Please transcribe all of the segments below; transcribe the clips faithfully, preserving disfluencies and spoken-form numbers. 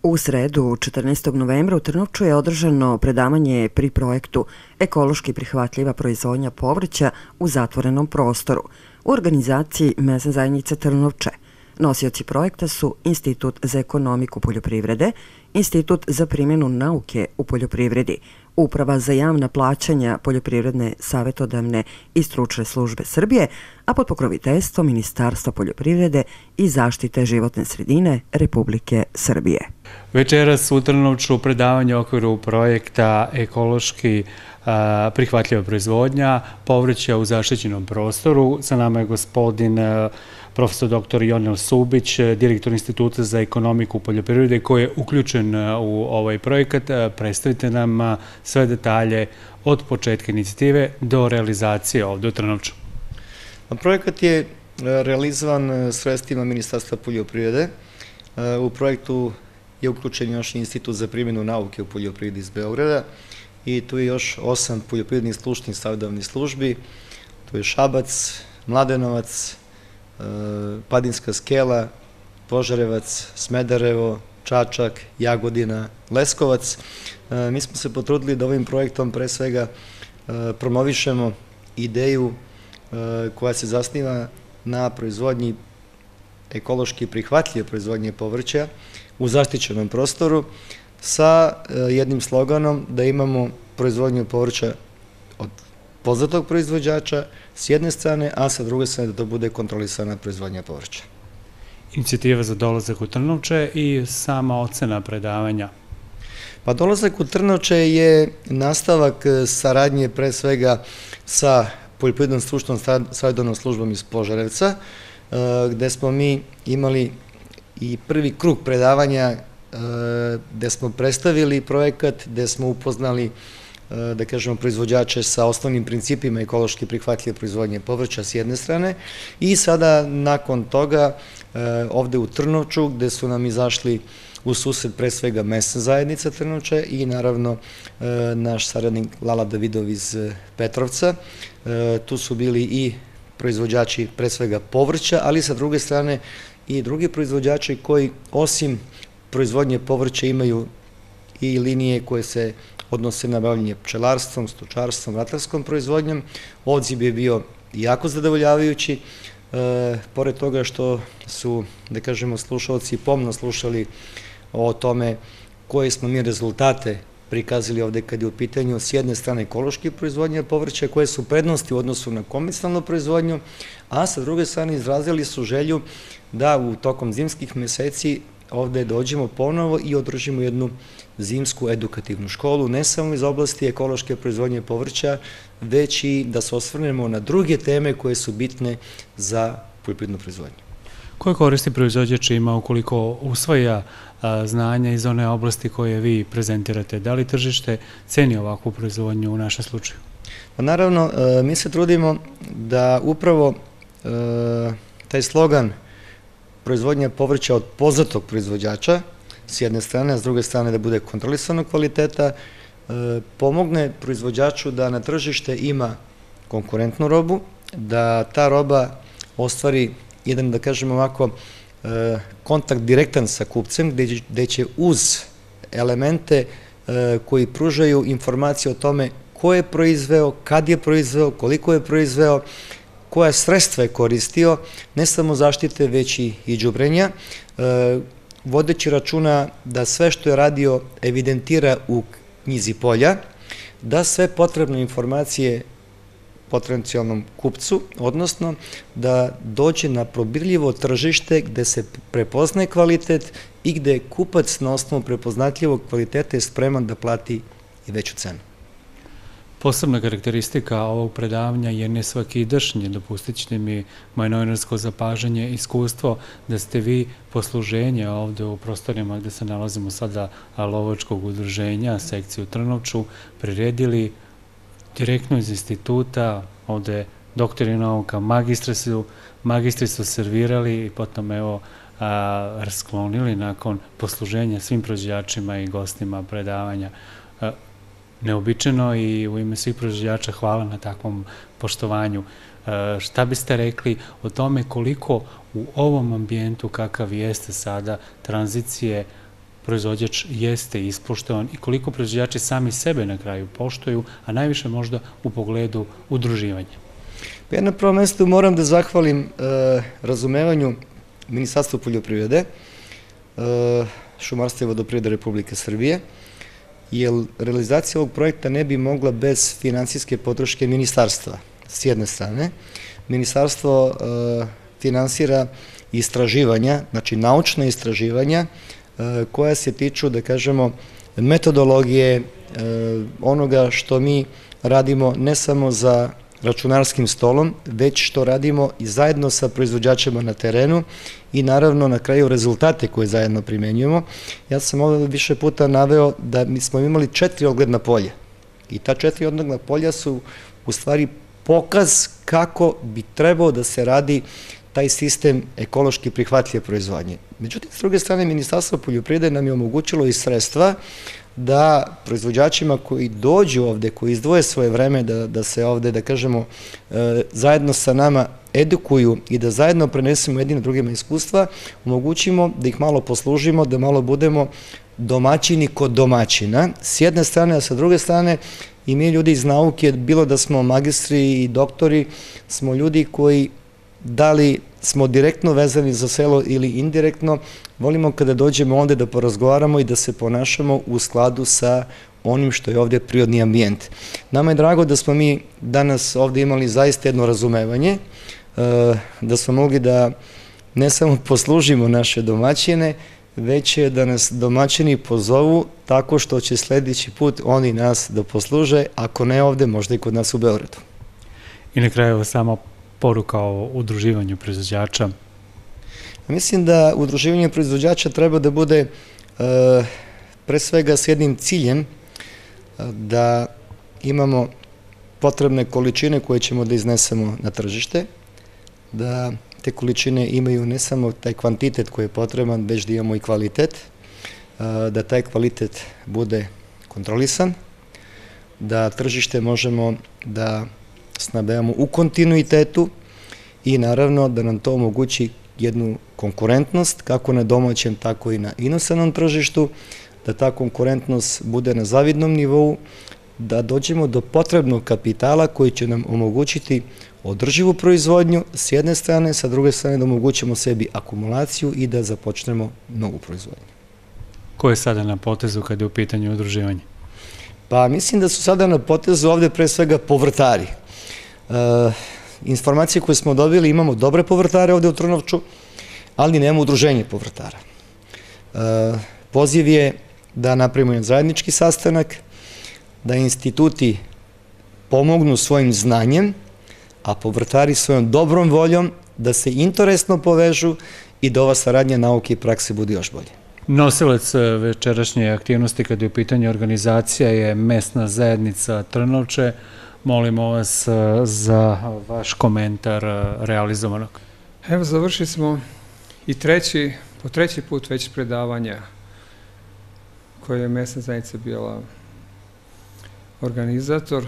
U sredu, četrnaestog novembra, u Trnovču je održano predavanje pri projektu Ekološki prihvatljiva proizvodnja povrća u zatvorenom prostoru u organizaciji Mesne zajednice Trnovče. Nosioci projekta su Institut za ekonomiku poljoprivrede, Institut za primjenu nauke u poljoprivredi, Uprava za javna plaćanja Poljoprivredne savjetodavne i stručne službe Srbije, a pod pokroviteljstvom Ministarstva poljoprivrede i zaštite životne sredine Republike Srbije. Večeras u Trnovču predavanje u okviru projekta Ekološki prihvatljiva proizvodnja povrća u zaštićenom prostoru. Sa nama je gospodin profesor doktor Jonel Subić, direktor Instituta za ekonomiku poljoprivrede, koji je uključen u ovaj projekat. Predstavite nam sve detalje od početka inicijative do realizacije ovdje u Trnovču. Projekat je realizovan sredstvima Ministarstva poljoprivrede. U projektu je uključen još Institut za primjenu nauke u poljoprivredi iz Beograda i tu je još osam poljoprivrednih stručnih savjetodavnih službi. Tu je Šabac, Mladenovac, Padinska Skela, Požarevac, Smederevo, Čačak, Jagodina, Leskovac. Mi smo se potrudili da ovim projektom pre svega promovišemo ideju koja se zasniva na proizvodnji ekološki prihvatljive proizvodnje povrća u zaštićenom prostoru sa jednim sloganom da imamo proizvodnju povrća od poznatog proizvođača s jedne strane, a sa druge strane da to bude kontrolisana proizvodnja povrća. Inicijativa za dolazak u Trnovče i sama ocena predavanja. Pa dolazak u Trnovče je nastavak saradnje pre svega sa Poljoprivrednom stručnom savjetodavnom službom iz Požarevca, gde smo mi imali i prvi krug predavanja gde smo predstavili projekat, gde smo upoznali da kažemo proizvođače sa osnovnim principima ekološki prihvatljive proizvodnje povrća s jedne strane i sada nakon toga ovde u Trnovču gde su nam izašli u susret pre svega Mesna zajednica Trnovče i naravno naš saradnik Lala Davidov iz Petrovca. Tu su bili i proizvođači pre svega povrća, ali sa druge strane i drugi proizvođači koji osim proizvodnje povrća imaju i linije koje se odnose na bavljenje pčelarstvom, stočarstvom, ratarskom proizvodnjom. Odziv je bio jako zadovoljavajući, pored toga što su, da kažemo, slušalci pomno slušali o tome koje smo mi rezultate prikazali ovde kad je u pitanju s jedne strane ekološki proizvodnje povrća, koje su prednosti u odnosu na konvencionalnu proizvodnju, a sa druge strane izrazili su želju da u tokom zimskih meseci ovde dođemo ponovo i održimo jednu zimsku edukativnu školu, ne samo iz oblasti ekološke proizvodnje povrća, već i da se osvrnemo na druge teme koje su bitne za poljoprivrednu proizvodnju. Koje koristi proizvođač ima ukoliko usvaja znanja iz one oblasti koje vi prezentirate? Da li tržište ceni ovakvu proizvodnju u našem slučaju? Pa naravno, mi se trudimo da upravo taj slogan proizvodnja povrća od poznatog proizvođača, s jedne strane, a s druge strane da bude kontrolisanog kvaliteta, pomogne proizvođaču da na tržište ima konkurentnu robu, da ta roba ostvari jedan, da kažemo ovako, kontakt direktan sa kupcem, gde će uz elemente koji pružaju informacije o tome ko je proizveo, kad je proizveo, koliko je proizveo, koja sredstva je koristio, ne samo zaštite, već i đubrenja, vodeći računa da sve što je radio evidentira u knjizi polja, da sve potrebne informacije potencijalnom kupcu, odnosno da dođe na probirljivo tržište gde se prepoznaje kvalitet i gde kupac na osnovu prepoznatljivog kvaliteta je spreman da plati i veću cenu. Posebna karakteristika ovog predavanja je nesvakidašnje, dopustit ćete mi moje novinarsko zapažanje, iskustvo da ste vi posluženje ovde u prostorima gde se nalazimo sada lovačkog udruženja, sekciju Trnovču, priredili direktno iz instituta, ovde doktori nauka, magistri su servirali i potom evo rasklonili nakon posluženja svim proizvođačima i gostima predavanja. Neobičajno i u ime svih proizvođača hvala na takvom poštovanju. Šta biste rekli o tome koliko u ovom ambijentu kakav jeste sada tranzicije proizvođač jeste ispoštovan i koliko proizvođači sami sebe na kraju poštuju, a najviše možda u pogledu udruživanja? Ja na prvom mestu moram da zahvalim e, razumevanju Ministarstva poljoprivrede, e, šumarstva i vodoprivrede Republike Srbije, jer realizacija ovog projekta ne bi mogla bez finansijske podrške ministarstva. S jedne strane, ministarstvo e, finansira istraživanja, znači naučna istraživanja e, koja se tiču, da kažemo, metodologije e, onoga što mi radimo ne samo za računarskim stolom, već što radimo i zajedno sa proizvođačima na terenu i naravno na kraju rezultate koje zajedno primenjujemo. Ja sam ovdje više puta naveo da mi smo imali četiri ogledna polja i ta četiri ogledna polja su u stvari pokaz kako bi trebao da se radi taj sistem ekološki prihvatljive proizvodnje. Međutim, s druge strane, Ministarstvo poljoprivrede nam je omogućilo i sredstva da proizvođačima koji dođu ovde, koji izdvoje svoje vreme da, da se ovde, da kažemo, e, zajedno sa nama edukuju i da zajedno prenesemo jednim drugima iskustva, omogućimo da ih malo poslužimo, da malo budemo domaćini kod domaćina, s jedne strane, a sa druge strane i mi ljudi iz nauke, bilo da smo magistri i doktori, smo ljudi koji da li smo direktno vezani za selo ili indirektno, volimo kada dođemo ovde da porazgovaramo i da se ponašamo u skladu sa onim što je ovde prirodni ambijent. Nama je drago da smo mi danas ovde imali zaista jedno razumevanje, da smo mogli da ne samo poslužimo naše domaćine, već je da nas domaćini pozovu tako što će sledeći put oni nas da posluže, ako ne ovde, možda i kod nas u Beogradu. I na kraju samo poruka o udruživanju proizvođača? Mislim da udruživanje proizvođača treba da bude pre svega s jednim ciljem da imamo potrebne količine koje ćemo da iznesemo na tržište, da te količine imaju ne samo taj kvantitet koji je potreban, već da imamo i kvalitet, da taj kvalitet bude kontrolisan, da tržište možemo da snabdevamo u kontinuitetu i naravno da nam to omogući jednu konkurentnost kako na domaćem, tako i na inostranom tržištu, da ta konkurentnost bude na zavidnom nivou, da dođemo do potrebnog kapitala koji će nam omogućiti održivu proizvodnju s jedne strane, sa druge strane da omogućimo sebi akumulaciju i da započnemo novu proizvodnju. Ko je sada na potezu kada je u pitanju udruživanja? Pa mislim da su sada na potezu ovde pre svega povrtari. Informacije koje smo dobili, imamo dobre povrtare ovde u Trnovču, ali nemamo udruženje povrtara. Poziv je da napravimo jedan zajednički sastanak, da instituti pomognu svojim znanjem, a povrtari svojom dobrom voljom da se interesno povežu i da ova saradnja nauke i prakse bude još bolje. Nosilac večerašnje aktivnosti kada je u pitanju organizacija je mesna zajednica Trnovče. Molimo vas za vaš komentar realizovanog. Evo, završili smo i treći, po treći put već predavanja koje je mesna zajednica bila organizator.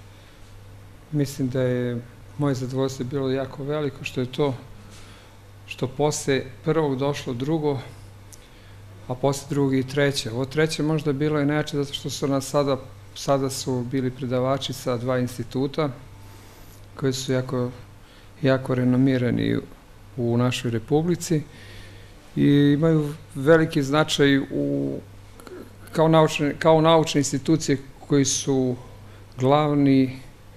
Mislim da je moje zadovoljstvo bilo jako veliko, što je to što posle prvog došlo drugo, a posle drugi i treće. Ovo treće možda bilo i najjače zato što su nas sada, sada su bili predavači sa dva instituta koji su jako, jako renomirani u našoj Republici i imaju veliki značaj u, kao, naučne, kao naučne institucije koji su glavni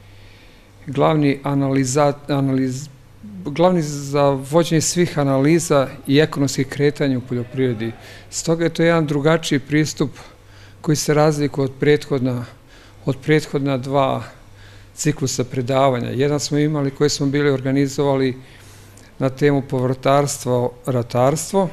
glavni analizat, analiz, glavni za vođenje svih analiza i ekonomskih kretanja u poljoprivredi. Stoga je to jedan drugačiji pristup koji se razlikuje od prethodna, od prethodna dva ciklusa predavanja. Jedan smo imali koji smo bili organizovali na temu povrtarstvo, ratarstvo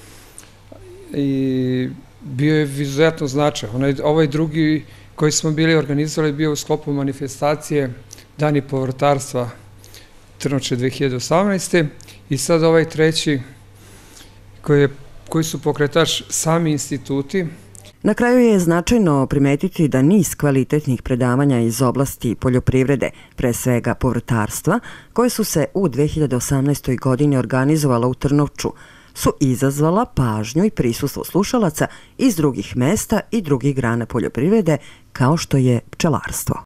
i bio je izuzetno značaj. Ovaj drugi koji smo bili organizovali bio u sklopu manifestacije Dani povrtarstva Trnovče dve hiljade osamnaeste. i sad ovaj treći koji, je, koji su pokretač sami instituti. Na kraju je značajno primetiti da niz kvalitetnih predavanja iz oblasti poljoprivrede, pre svega povrtarstva, koje su se u dve hiljade osamnaestoj. godini organizovala u Trnovču, su izazvala pažnju i prisustvo slušalaca iz drugih mesta i drugih grana poljoprivrede kao što je pčelarstvo.